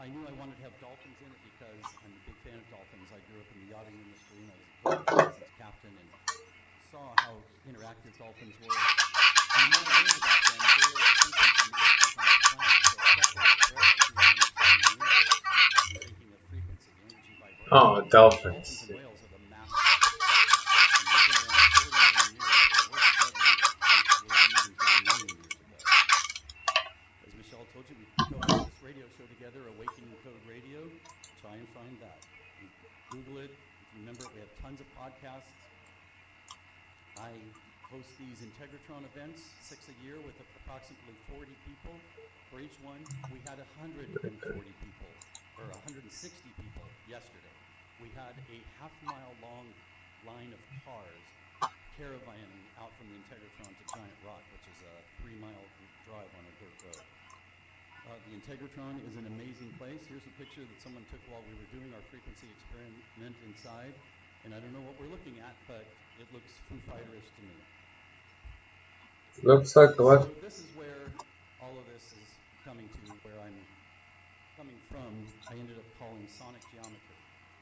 I knew I wanted to have dolphins in it because I'm a big fan of dolphins. I grew up in the yachting industry and I was a coastal license captain and saw how interactive dolphins were. And the more I learned about them, they were the frequency masters on this planet. So especially as Brett, if you want to understand the universe, and thinking of frequency, energy, vibration, Oh, dolphins dolphins. and whales are the masters. And they've been around 40 million years, where we're struggling to think they were even here a million years ago. As Michelle told you, we co-host this radio show together, Awakening Code Radio. Try and find that. You Google it. If you remember it, we have tons of podcasts. I host these Integratron events, 6 a year, with approximately 40 people. For each one, we had 140 people, or 160 people yesterday. We had a half-mile long line of cars caravaning out from the Integratron to Giant Rock, which is a 3-mile drive on a dirt road. The Integratron is an amazing place. Here's a picture that someone took while we were doing our frequency experiment inside. And I don't know what we're looking at, but it looks Foo Fighter-ish to me. Looks like what? So this is where all of this is coming to, where I'm coming from. I ended up calling sonic geometry.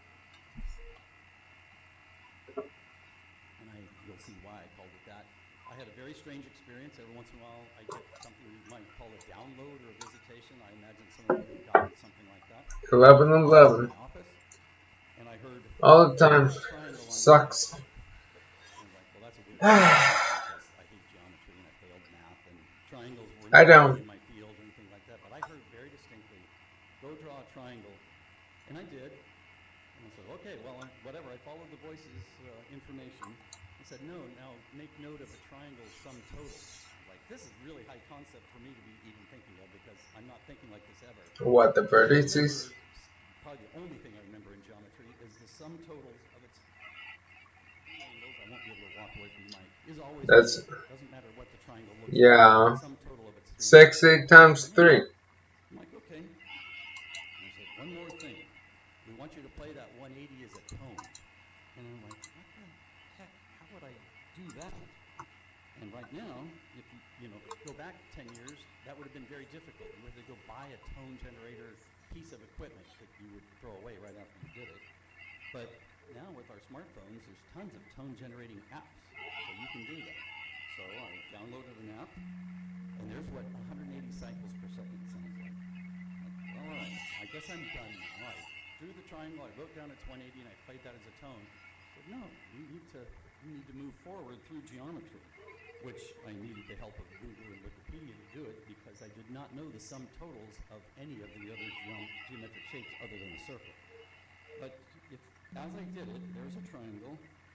And you'll see why I called it that. I had a very strange experience. Every once in a while, I get something you might call a download or a visitation. I imagine some of you have gotten something like that. 11:11. In my office, and I heard All the time. triangle on Sucks. and I'm like, well, that's a weird because I hate geometry and I failed math and triangles were I not don't. really in my field or anything like that. But I heard very distinctly, go draw a triangle, and I did. And I said, okay, well, whatever. I followed the voice's information. He said, no, now make note of a triangle's sum total. Like, this is really high concept for me to be even thinking of because I'm not thinking like this ever. What, the So I vertices? remember, probably the only thing I remember in geometry is the sum totals of its angles. I won't be able to walk away from the mic. Is always That's, doesn't matter what the triangle looks like. yeah. The sum total of its 60 times 3. I'm like, okay. And I said, one more thing. We want you to play that 180 as a tone. And I'm like, what the heck? How would I do that? And right now, if you go back 10 years, that would have been very difficult. You had to go buy a tone generator piece of equipment that you would throw away right after you did it. But now with our smartphones, there's tons of tone generating apps, so you can do that. So I downloaded an app, and there's what 180 cycles per second sounds like. All right, I guess I'm done now. I drew the triangle, I wrote down its 180, and I played that as a tone. I said, no, you need to move forward through geometry, which I needed the help of Google and Wikipedia to do it because I did not know the sum totals of any of the other geometric shapes other than a circle. But as I did it, there's a triangle,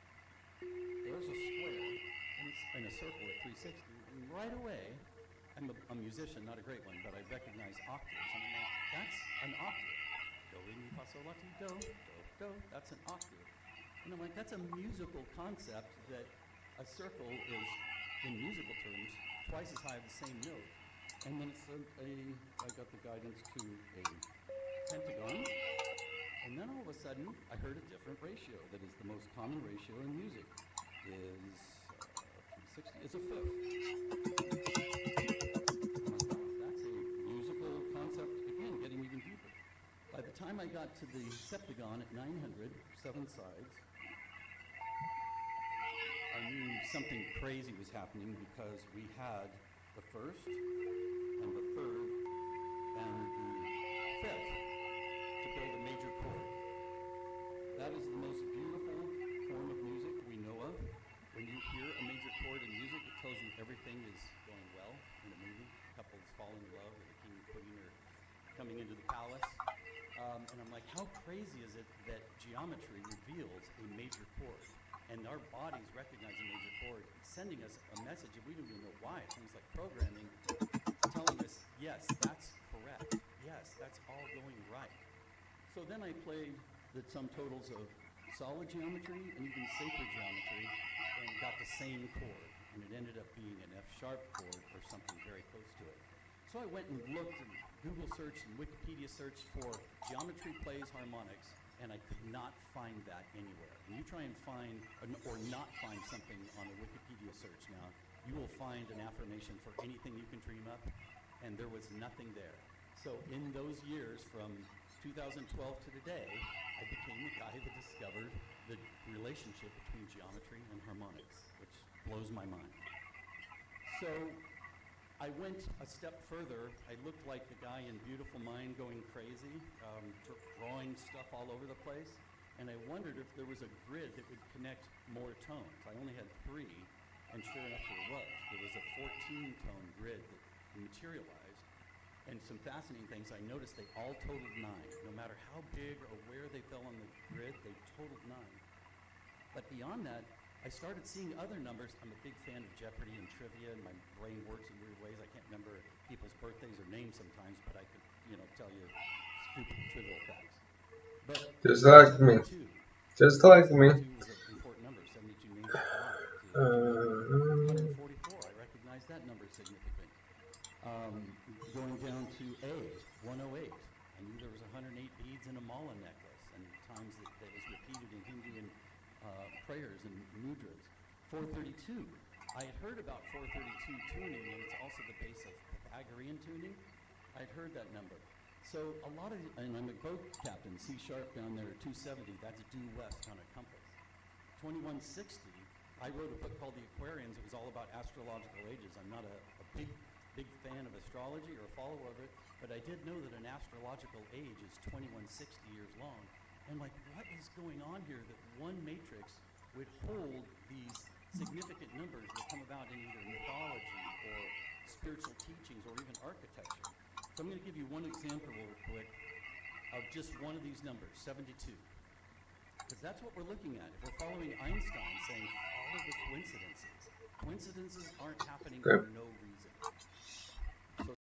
there's a square, and a circle at 360, and right away, I'm a musician, not a great one, but I recognize octaves, and I'm like, that's an octave. Do, re, mi, fa, sol, la, ti, do, do, that's an octave. And I'm like, that's a musical concept that a circle is, in musical terms, twice as high as the same note. And then I got the guidance to a pentagon. And then all of a sudden, I heard a different ratio that is the most common ratio in music. Is 360 is a fifth. I'm like, wow, that's a musical concept, again, getting even deeper. By the time I got to the septagon at 900, 7 sides, I knew something crazy was happening because we had the first and the third and the fifth to build a major chord. That is the most beautiful form of music we know of. When you hear a major chord in music, it tells you everything is going well in a movie. Couples fall in love, or the king and queen are coming into the palace. And I'm like, how crazy is it that geometry reveals a major chord? And our bodies recognize a major chord, sending us a message, and we don't even know why. It's things like programming, telling us, yes, that's correct. Yes, that's all going right. So then I played the sum totals of solid geometry and even sacred geometry and got the same chord. And it ended up being an F-sharp chord or something very close to it. So I went and looked and Google searched and Wikipedia searched for geometry plays harmonics, and I could not find that anywhere. And you try and find or not find something on a Wikipedia search now, you will find an affirmation for anything you can dream up, and there was nothing there. So in those years, from 2012 to today, I became the guy that discovered the relationship between geometry and harmonics, which blows my mind. So I went a step further. I looked like the guy in Beautiful Mind going crazy, drawing stuff all over the place, and I wondered if there was a grid that would connect more tones. I only had 3, and sure enough there was. There was a 14-tone grid that materialized, and some fascinating things. I noticed they all totaled 9. No matter how big or where they fell on the grid, they totaled 9. But beyond that, I started seeing other numbers. I'm a big fan of Jeopardy and trivia, and my brain works in weird ways. I can't remember people's birthdays or names sometimes, but I could, tell you stupid trivial facts. But Just like me. 72. Just like me. 72 was an important number. 72 names of God. 144. I recognize that number significant. Going down to A, 108. I knew there was 108 beads in a mala necklace, and times that was repeated in Hindu and prayers and mudras. 432. I had heard about 432 tuning, and it's also the base of Pythagorean tuning. I had heard that number. So a lot of, and I'm a boat captain, C sharp down there, 270, that's due west on a compass. 2160, I wrote a book called The Aquarians. It was all about astrological ages. I'm not a big fan of astrology or a follower of it, but I did know that an astrological age is 2160 years long. And like, what is going on here that one matrix would hold these significant numbers that come about in either mythology or spiritual teachings or even architecture? So I'm going to give you one example real quick of just one of these numbers, 72. Because that's what we're looking at. If we're following Einstein saying, follow the coincidences. Coincidences aren't happening for no reason.